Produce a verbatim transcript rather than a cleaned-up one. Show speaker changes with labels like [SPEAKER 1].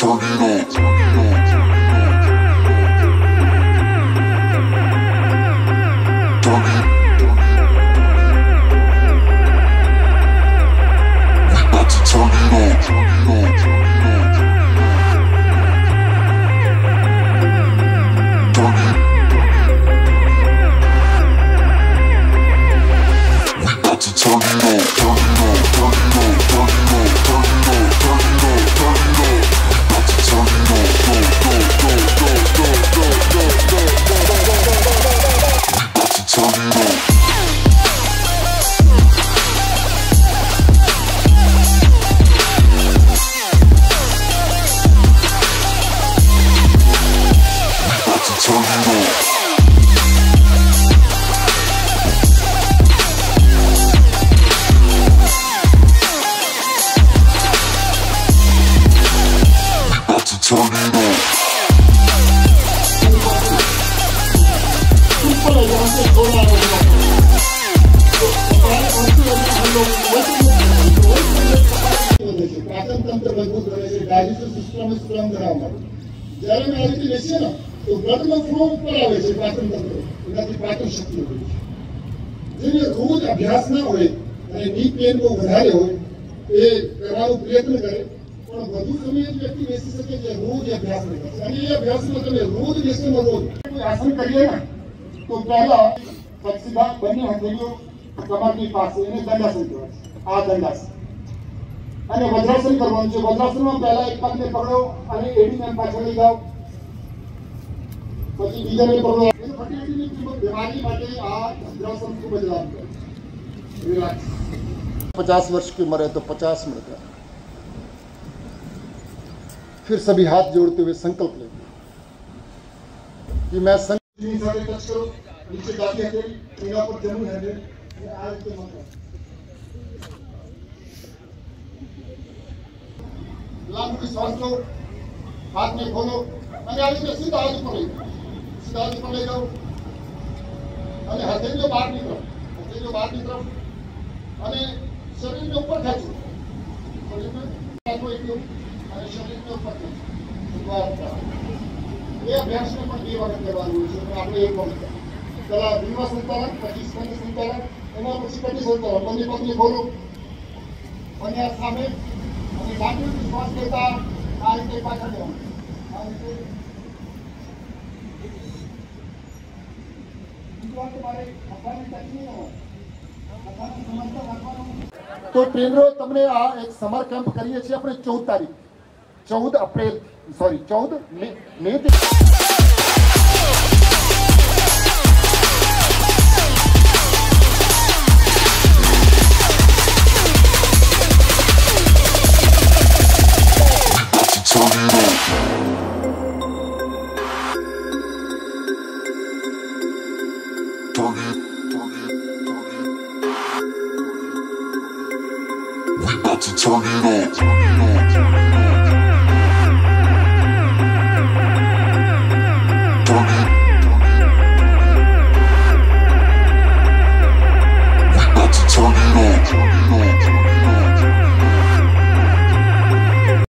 [SPEAKER 1] turn it on. Turn it. We about to turn it on. Turn it on. Turn it. We about to turn it on. Turn it on. Turn it on. Turn it on. Turn it on. Turn it on. Turn it on. We about to turn it on. Go, go, go, go, go, go, go, go, go, go, go, go, go. We about to turn it on. Turn it on. We about to turn it on.
[SPEAKER 2] પાચન તંત્ર મજબૂત બને છે, digestive system strong બનાવવા માટે. જ્યારે અમે આ રીતે બેસીએ ને તો બ્લડનો ફ્લો ઉપર આવે છે પાચન તંત્ર, એનાથી પાચન શક્તિ હોય છે. જેને રોજ અભ્યાસ ના હોય અને ની પેન બહુ વધારે હોય એ કરવાનો પ્રયત્ન કરે, પણ વધુ સમય જ વ્યક્તિ બેસી શકે જે રોજ અભ્યાસ કરે છે. અને એ અભ્યાસમાં તમે રોજ બેસીને રોજ આસન કરીએ ને તો પહેલા સીધા બંને હથેળીઓ કમરની પાસે એને દંડાસન કહેવાય છે. આ દંડાસન અને વજ્રાસન કરવાનું છે. વજ્રાસનમાં પહેલા એક પગને પકડો અને એડીને પાછળ લઈ જાઓ, પછી બીજાને પકડો. ફર્ટિલિટીની બીમારી માટે આ વજ્રાસન ખૂબ જ લાભદાયક છે. રિલેક્સ. पचास वर्ष की उम्र है तो पचास मिनट का फिर सभी हाथ जोड़ते हुए संकल्प लेंगे कि मैं संकल्प टच करो, नीचे जाती है तेरा पर जरूर है आज के मंत्र लाभ की सांस लो, हाथ में खोलो અને આ રીતે સીધા હાથ ઉપર લઈ જાઓ, સીધા હાથ ઉપર લઈ જાઓ અને હથેળીઓ બહારની તરફ, હથેળીઓ બહારની તરફ અને શરીરને ઉપર ખેંચો, શરીરને ખેંચો એટલું અને શરીરને ઉપર ખેંચો. એ અભ્યાસને પણ બે વખત કરવાનું હોય છે, પણ આપણે એક વખત પહેલા ધીમા સંચાલન, પછી સ્કંદ સંચાલન, એના પછી કટી સંચાલન. બંને પગને ખોલો, બંને હાથ સામે અને લાંબી શ્વાસ લેતા આ રીતે પાછળ જવાનું. આ રીતે તમારે અફાની ટચની ન હોય, અફાની સમજતા રાખવાનું. તો ટ્રેનરો તમને આ એક સમર કેમ્પ કરીએ છીએ આપણે ચૌદ તારીખ ચૌદ એપ્રિલ સોરી ચૌદ મે મે
[SPEAKER 1] We about to turn it on.